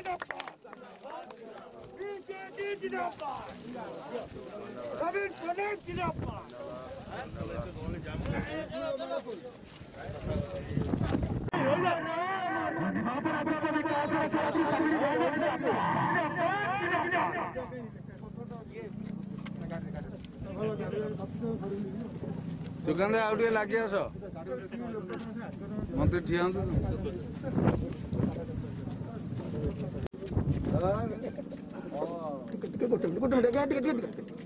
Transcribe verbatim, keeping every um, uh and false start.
सुगंध आउ टे लगे आस मंत्री ठिया गोटे गोटे